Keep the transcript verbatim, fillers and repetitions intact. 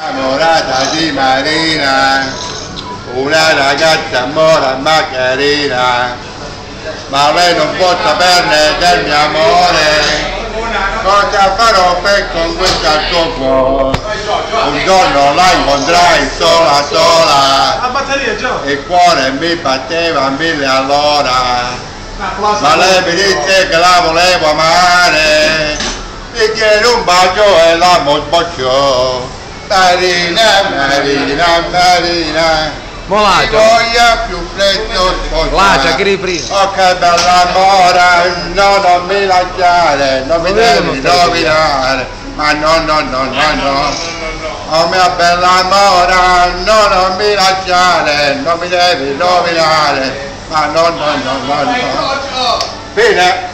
Innamorata di Marina, una ragazza mora ma carina, ma lei non può saperne del mio amore. Cosa farò per conquistare il tuo cuore? Un giorno la incontrai sola sola, il cuore mi batteva a mille all'ora, ma lei mi disse che la volevo amare, mi chiede un bacio e la sbocciò. Marina, Marina, Marina, Molaggio. ti voglio più presto sposare. Lacia, che riprima. Oh che bella mora, no non mi lasciare, non mi devi rovinare, ma no no no no no. Oh mia bella mora, no non mi lasciare, non mi devi rovinare, ma no no no no no. Fine.